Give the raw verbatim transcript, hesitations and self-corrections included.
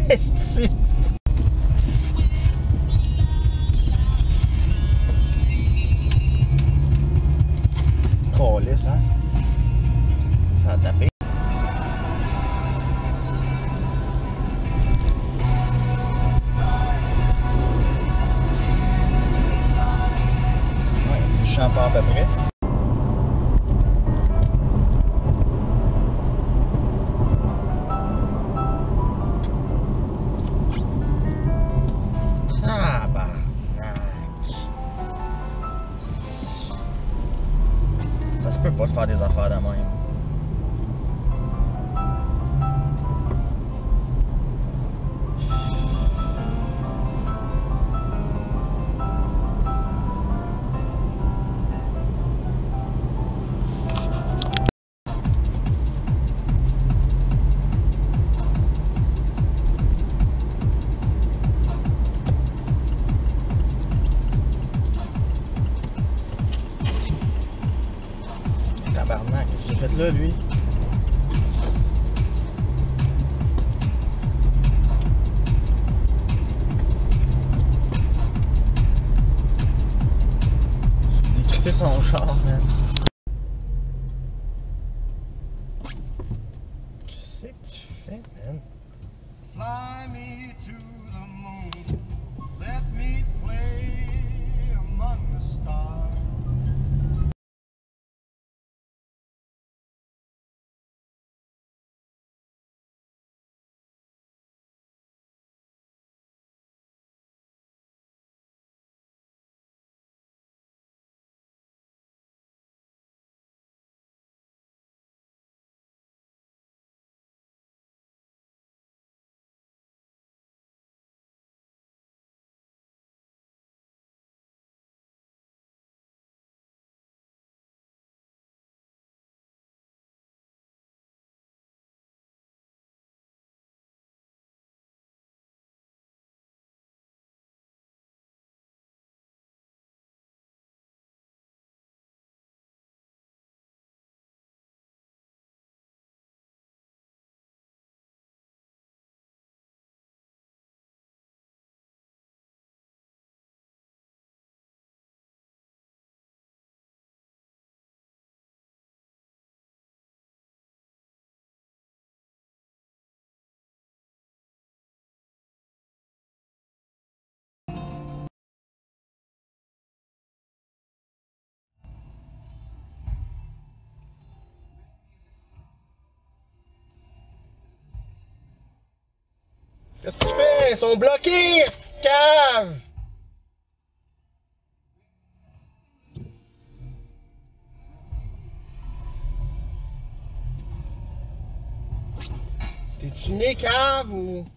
Câlisse, hein? Ça a tapé. Ouais, je sens pas à peu près. Ça se peut pas se faire des affaires de même. Tabarnak, qu'est-ce qu'il a fait là, lui? Décrisser son char, man. Qu'est-ce que tu fais, man? Fly me to the moon, let me play among the stars. Qu'est-ce que tu fais? Ils sont bloqués! Cave! T'es-tu né cave ou...